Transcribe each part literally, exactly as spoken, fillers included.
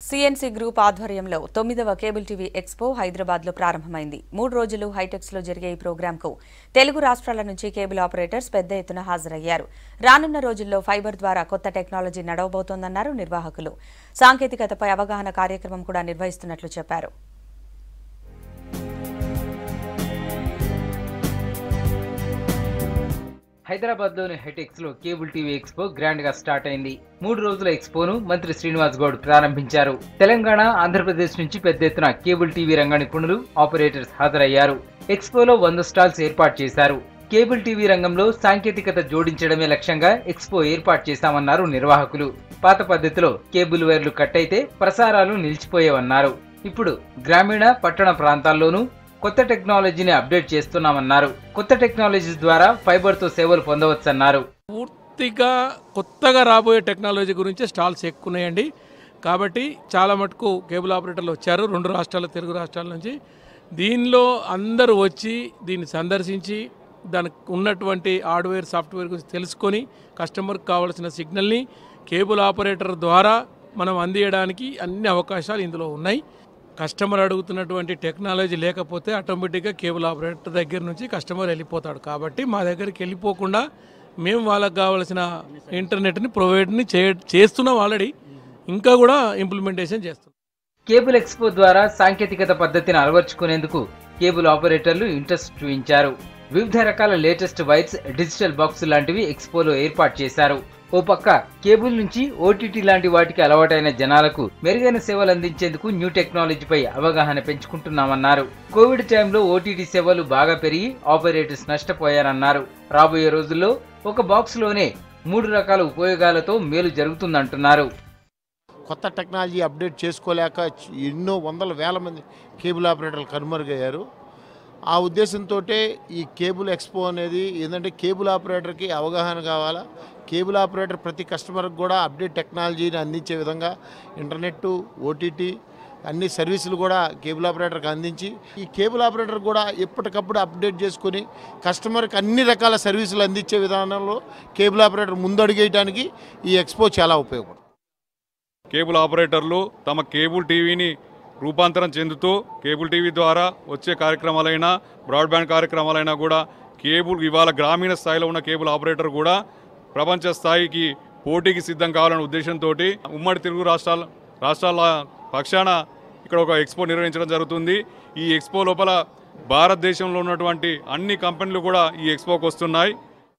CNC group ఆధ్వర్యంలో తొమ్మిదవ cable TV expo హైదరాబాద్లో ప్రారంభమైంది. మూడు రోజులు హైటెక్స్లో జరిగే ఈ ప్రోగ్రాంకు తెలుగు రాష్ట్రాల నుంచి కేబుల్ ఆపరేటర్స్ పెద్ద ఎత్తున హాజరయ్యారు. రానున్న రోజుల్లో ఫైబర్ ద్వారా కొత్త టెక్నాలజీ నడవబోతోందన్నారు నిర్వాహకులు. సాంకేతికతపై అవగాహన కార్యక్రమం కూడా నిర్వహిస్తున్నట్లు చెప్పారు. హైదరాబాద్ లోని హైటెక్స్ లో కేబుల్ టీవీ ఎక్స్పో గ్రాండ్ గా స్టార్ట్ అయింది. మూడు రోజుల ఎక్స్పోను మంత్రి శ్రీనివాస్ గౌడ్ ప్రారంభించారు. తెలంగాణ, ఆంధ్రప్రదేశ్ నుంచి పెద్ద ఎత్తున కేబుల్ టీవీ రంగ నిపుణులు, ఆపరేటర్స్ హాజరయ్యారు. ఎక్స్పోలో వంద స్టాల్స్ ఏర్పాటు చేశారు. కేబుల్ టీవీ రంగంలో సాంకేతికత జోడించడమే లక్ష్యంగా ఎక్స్పో ఏర్పాటు చేశామన్నారు నిర్వాహకులు. పాత పద్ధతిలో కేబుల్ వైర్లు కట్ అయితే ప్రసారాలు నిలిచిపోయేవన్నారు. ఇప్పుడు గ్రామీణ, పట్టణ ప్రాంతాల్లోనూ కొత్త టెక్నాలజీని అప్డేట్ చేస్తున్నామన్నారు. కొత్త టెక్నాలజీ ద్వారా ఫైబర్ తో సేవలు పొందవచ్చన్నారు. పూర్తిగా కొత్తగా రాబోయే టెక్నాలజీ గురించి స్టాల్స్ ఎక్కున్నాయండి. కాబట్టి చాలా మటుకు కేబుల్ ఆపరేటర్లు వచ్చారు రెండు రాష్ట్రాల తెలుగు రాష్ట్రాల నుంచి. దీనిలో అందరూ వచ్చి దీన్ని సందర్శించి దానికి ఉన్నటువంటి హార్డ్వేర్, సాఫ్ట్వేర్ గురించి తెలుసుకొని కస్టమర్కి కావాల్సిన సిగ్నల్ని కేబుల్ ఆపరేటర్ ద్వారా మనం అందించడానికి అన్ని అవకాశాలు ఇందులో ఉన్నాయి. కస్టమర్ అడుగుతున్నటువంటి టెక్నాలజీ లేకపోతే ఆటోమేటిక్గా కేబుల్ ఆపరేటర్ దగ్గర నుంచి కస్టమర్ వెళ్ళిపోతాడు. కాబట్టి మా దగ్గరికి వెళ్ళిపోకుండా మేము వాళ్ళకి కావాల్సిన ఇంటర్నెట్ని ప్రొవైడ్ని చే చేస్తున్నాం ఆల్రెడీ, ఇంకా కూడా ఇంప్లిమెంటేషన్ చేస్తున్నాం. కేబుల్ ఎక్స్పో ద్వారా సాంకేతికత పద్ధతిని అలవర్చుకునేందుకు కేబుల్ ఆపరేటర్లు ఇంట్రెస్ట్ చూపించారు. వివిధ రకాల లేటెస్ట్ వైర్స్, డిజిటల్ బాక్స్ లాంటివి ఎక్స్పోలో ఏర్పాటు చేశారు. ఓ పక్క కేబుల్ నుంచి ఓటీటీ లాంటి వాటికి అలవాటైన జనాలకు మెరుగైన సేవలు అందించేందుకు న్యూ టెక్నాలజీపై అవగాహన పెంచుకుంటున్నామన్నారు. కోవిడ్ టైంలో ఓటీటీ సేవలు బాగా పెరిగి ఆపరేటర్స్ నష్టపోయారన్నారు. రాబోయే రోజుల్లో ఒక బాక్స్ లోనే మూడు రకాల ఉపయోగాలతో మేలు జరుగుతుందంటున్నారు. కొత్త టెక్నాలజీ అప్డేట్ చేసుకోలేక ఎన్నో వందల వేల మంది కేబుల్ ఆపరేటర్లు కనుమరుగయ్యారు. ఆ ఉద్దేశంతో ఈ కేబుల్ ఎక్స్పో అనేది ఏంటంటే కేబుల్ ఆపరేటర్కి అవగాహన కావాలా, కేబుల్ ఆపరేటర్ ప్రతి కస్టమర్కి కూడా అప్డేట్ టెక్నాలజీని అందించే విధంగా ఇంటర్నెట్, ఓటీటీ అన్ని సర్వీసులు కూడా కేబుల్ ఆపరేటర్కి అందించి ఈ కేబుల్ ఆపరేటర్ కూడా ఎప్పటికప్పుడు అప్డేట్ చేసుకుని కస్టమర్కి అన్ని రకాల సర్వీసులు అందించే విధానంలో కేబుల్ ఆపరేటర్ ముందడుగేయడానికి ఈ ఎక్స్పో చాలా ఉపయోగపడుతుంది. కేబుల్ ఆపరేటర్లు తమ కేబుల్ టీవీని రూపాంతరం చెందుతూ కేబుల్ టీవీ ద్వారా వచ్చే కార్యక్రమాలైనా, బ్రాడ్బ్యాండ్ కార్యక్రమాలైనా కూడా కేబుల్ ఇవాళ గ్రామీణ స్థాయిలో ఉన్న కేబుల్ ఆపరేటర్ కూడా ప్రపంచ స్థాయికి పోటీకి సిద్ధం కావాలనే ఉద్దేశంతో ఉమ్మడి తెలుగు రాష్ట్రాల రాష్ట్రాల పక్షాన ఇక్కడ ఒక ఎక్స్పో నిర్వహించడం జరుగుతుంది. ఈ ఎక్స్పో లోపల భారతదేశంలో ఉన్నటువంటి అన్ని కంపెనీలు కూడా ఈ ఎక్స్పోకి వస్తున్నాయి.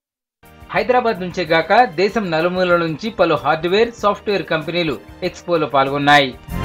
హైదరాబాద్ నుంచే గాక దేశం నలుమూలల నుంచి పలు హార్డ్వేర్, సాఫ్ట్వేర్ కంపెనీలు ఎక్స్పోలో పాల్గొన్నాయి.